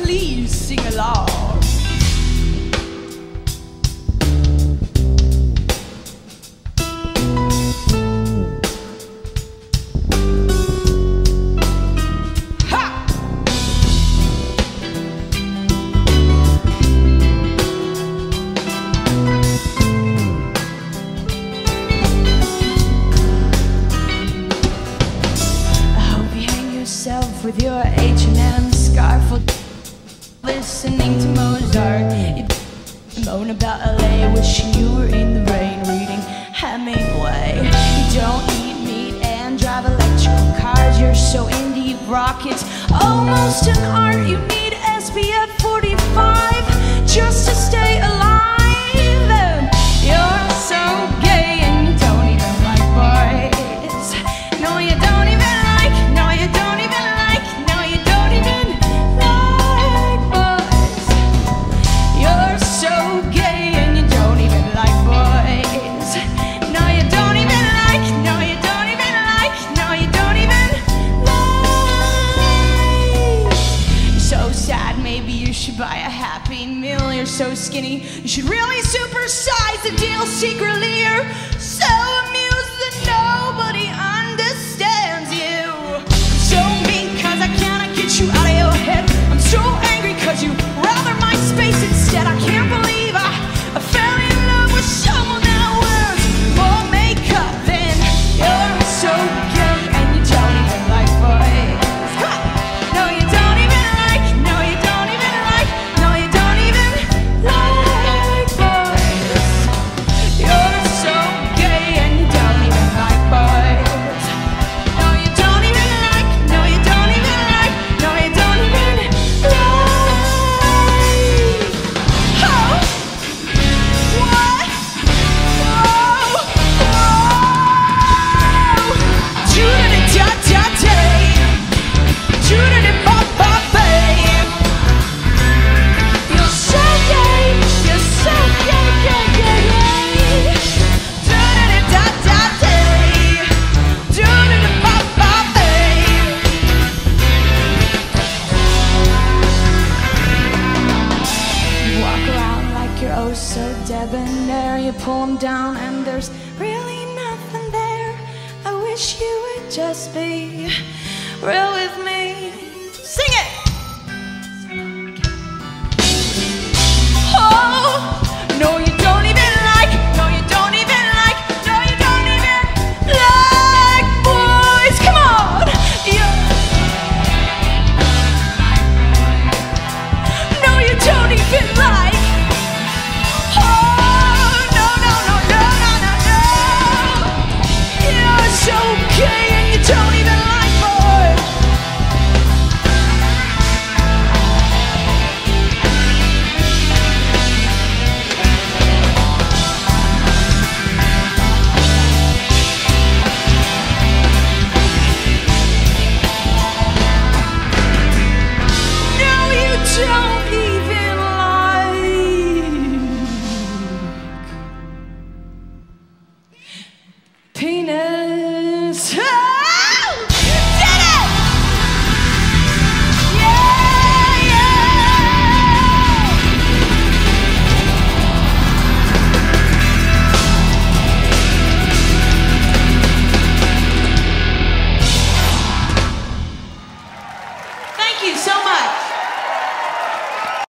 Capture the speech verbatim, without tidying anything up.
please sing along. With your H and M scarf, listening to Mozart. You moan about L A, wishing you were in the rain, reading Hemingway. You don't eat meat and drive electrical cars. You're so indie rock, it's almost an art. You need S P F forty-five just to stay alive. And you're so gay and you don't even like boys. No, you don't even like, no, you don't even like. Buy a Happy Meal, you're so skinny. You should really supersize the deal secretly. You're so amused that nobody understands you. I'm so mean cause I cannot get you out of your head. I'm so angry cause you rather my space instead. I can't believe I, I fell in love with someone that wears more makeup than you're so gay and you don't even like boys. No, you don't even like, no, you don't even like. Debonair, you pull them down and there's really nothing there. I wish you would just be real with me. Sing it! Oh, no you don't even like, no you don't even like, no you don't even like boys. Come on! Yeah. No you don't even like. Penis. Oh! You did it! Yeah, yeah! Thank you so much.